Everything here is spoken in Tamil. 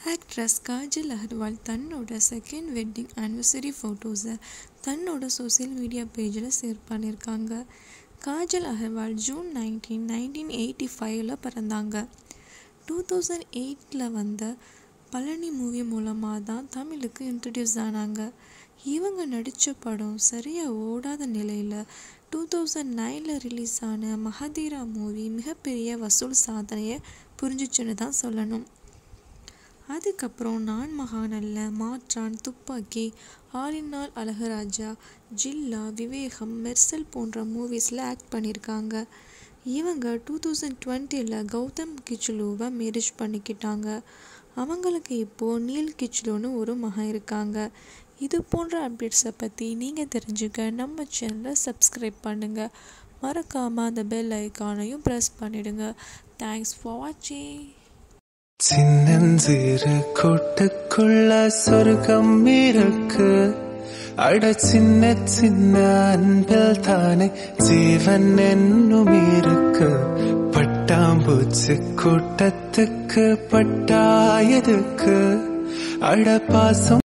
ஆக்ட்ரஸ் காஜல் அகர்வால் தன்னோட செகண்ட் வெட்டிங் ஆனிவர்சரி ஃபோட்டோஸை தன்னோட சோசியல் மீடியா பேஜில் ஷேர் பண்ணியிருக்காங்க. காஜல் அகர்வால் ஜூன் 19, 1985 பிறந்தாங்க. 2008 வந்த பழனி மூவி மூலமாக தான் தமிழுக்கு இன்ட்ரடியூஸ் ஆனாங்க. இவங்க நடித்த படம் சரியாக ஓடாத நிலையில் 2009 ரிலீஸ் ஆன மஹதீரா மூவி மிகப்பெரிய வசூல் சாதனையை புரிஞ்சிச்சுன்னு தான் சொல்லணும். அதுக்கப்புறம் நான் மகாநல்ல, மாற்றான், துப்பாக்கி, ஆலினால் அழகராஜா, ஜில்லா, விவேகம், மெர்சல் போன்ற மூவிஸில் ஆக்ட் பண்ணியிருக்காங்க. இவங்க 2020 கௌதம் கிச்லுவை மேரேஜ் பண்ணிக்கிட்டாங்க. அவங்களுக்கு இப்போது நீல் கிச்லுன்னு ஒரு மகன் இருக்காங்க. இது போன்ற அப்டேட்ஸை பற்றி நீங்கள் தெரிஞ்சுக்க நம்ம சேனலை சப்ஸ்கிரைப் பண்ணுங்கள். மறக்காமல் அந்த பெல் ஐக்கானையும் ப்ரெஸ் பண்ணிடுங்க. தேங்க்ஸ் ஃபார் வாட்சிங். சின்னஞ்சிறு கூட்டுக்குள்ள சொர்க்கம் இருக்கு. அட சின்ன சின்ன அன்பில் தானே ஜீவன் என்னும் இருக்கு. பட்டாம்பூச்சி கூட்டத்துக்கு பட்டாயதுக்கு அட பாசம்